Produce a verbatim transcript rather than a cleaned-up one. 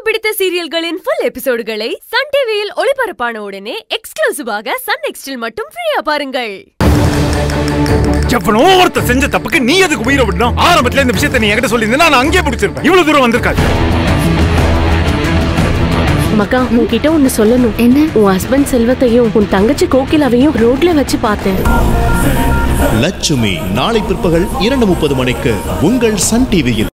பிடித்த சீரியல்களின் full எபிசோடுகளை Sun T V-யில் ஒளிபரப்பான உடனே எக்ஸ்க்ளூசிவாக Sun NXT-இல் மட்டும் ஃப்ரீயா பாருங்கள். எவனோ ஒருத்தர் செஞ்ச தப்புக்கு நீ எதுக்கு உயிரை விடணும்? ஆரம்பத்துல இந்த விஷயத்தை நீ என்கிட்ட சொல்லியிருந்தா நான் அங்கேயே பிடிச்சிருப்பேன். இவ்வளவு தூரம் வந்திருக்காது. மக்கா, உன்கிட்ட ஒன்னு சொல்லணும். என்ன? உன் ஹஸ்பண்ட் செல்வத்தையும் உன் தங்கச்சி கோகிலாவையும் ரோட்ல வச்சு பார்த்தேன். லட்சுமி நாளை பிற்பகல் இரண்டு முப்பது மணிக்கு உங்கள் சன் டிவியில்.